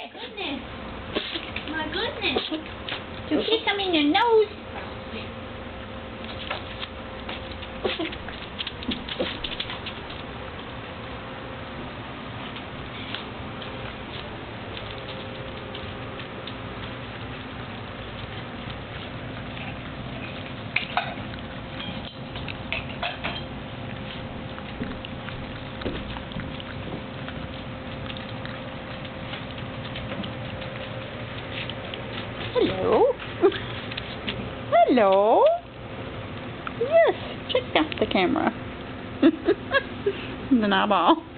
Goodness. My goodness. You kiss him in your nose. Hello. Hello. Yes, check out the camera. The eyeball.